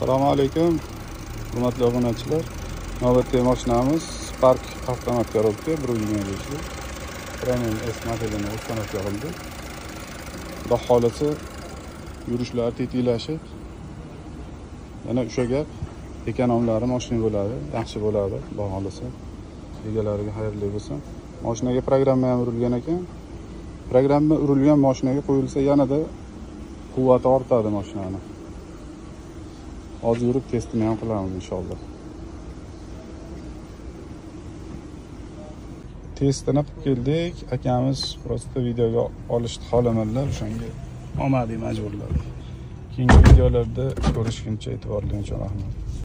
Assalomu alaykum, hurmatli obunachilar. Navbatdagi mashinamiz Spark avtomat korobka 1.25 Premium S modelini o'tganib yo'qildi. Xudo xolasa yurishlar tetiklashib, yana o'sha gap ekonomlari mashina bo'ladi, yaxshi bo'ladi, xudo xolasa. Egalariga xayrli bo'lsin. Mashinaga programma ham urilgan ekan. Programma urilgan mashinaga qo'yilsa yanada quvvati ortadi mashinani. Hozir yurib testini ham qilamiz inshaalloh. Testini qilib keldik. Akamiz prosta videoga olishni xohlamanlar, o'shanga olmadik, majburladik. Keyingi videolarda ko'rishguncha e'tiborlaringiz uchun rahmat.